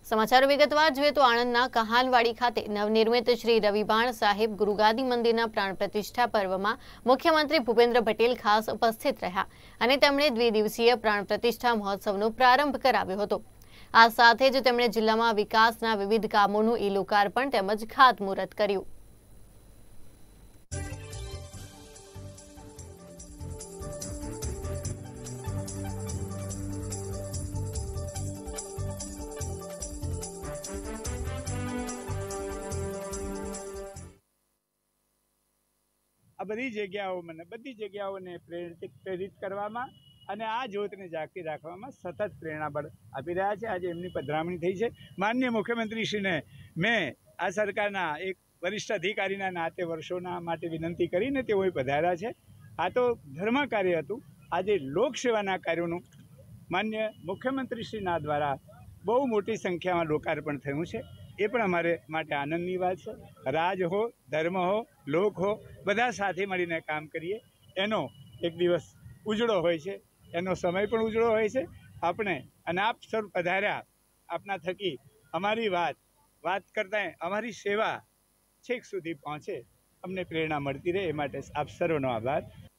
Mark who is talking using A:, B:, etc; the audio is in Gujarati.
A: સમાચારો વિગતવાર જોઈએ તો આણંદના કહાલવાડી ખાતે નવનિર્મિત શ્રી રવિબાણ સાહેબ ગુરુગાદી મંદિરના પ્રાણ પ્રતિષ્ઠા પર્વમાં મુખ્યમંત્રી ભૂપેન્દ્ર પટેલ ખાસ ઉપસ્થિત રહ્યા અને તેમણે દ્વિદિવસીય પ્રાણ પ્રતિષ્ઠા મહોત્સવનો પ્રારંભ કરાવ્યો હતો। આ સાથે જ તેમણે જિલ્લામાં વિકાસના વિવિધ કામોનું ઈ-લોકાર્પણ તેમજ ખાતમુહૂર્ત કર્યું।
B: આ બધી જગ્યાઓને પ્રેરિત કરવામાં અને આ જ્યોતને જાગતી રાખવામાં સતત પ્રેરણાબળ આપી રહ્યા છે। આજે એમની પધરામણી થઈ છે। માનનીય મુખ્યમંત્રીશ્રીને મેં આ સરકારના એક વરિષ્ઠ અધિકારીના નાતે વર્ષોના માટે વિનંતી કરીને તેઓ પધાર્યા છે। આ તો ધર્મ કાર્ય હતું, આજે લોકસેવાના કાર્યોનું માનનીય મુખ્યમંત્રીશ્રીના દ્વારા બહુ મોટી સંખ્યામાં લોકાર્પણ થયું છે। એ પણ અમારે માટે આનંદની વાત છે। રાજ હો, ધર્મ હો, લોક હો, બધા સાથે મળીને કામ કરીએ એનો એક દિવસ ઉજળો હોય છે, એનો સમય પણ ઉજળો હોય છે। આપણે અને આપ સૌ પધાર્યા, આપના થકી અમારી વાત કરતાં અમારી સેવા છેક સુધી પહોંચે, અમને પ્રેરણા મળતી રહે, એ માટે આપ સર્વનો આભાર।